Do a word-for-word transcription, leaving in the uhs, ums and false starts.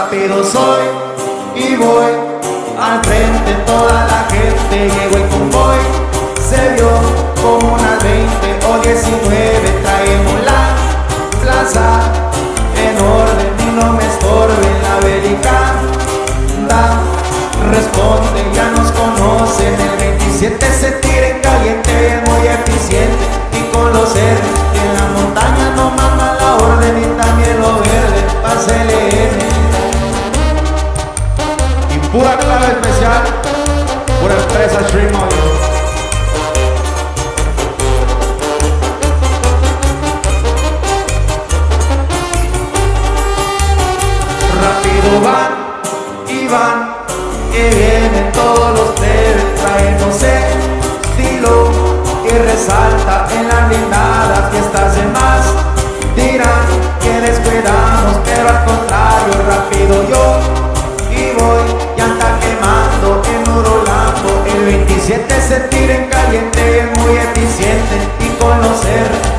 Rápido soy y voy al frente, toda la gente llegó el convoy, se vio como unas veinte o diecinueve, traemos la plaza en orden y no me estorbe la Belicanda, responde, ya nos conocen, el veintisiete se tira en caliente, es muy eficiente y con los R en la montaña no manda la orden y también lo verde, pásele N. Pura clave especial, pura empresa Stream Audio. Rápido van y van, que vienen todos los plebes, traéndose estilo que resalta en la blindada, fiestas de más, dirán que descuidamos, pero al contrario, rápido yo y voy. El veintisiete se tira en caliente, es muy eficiente y con los R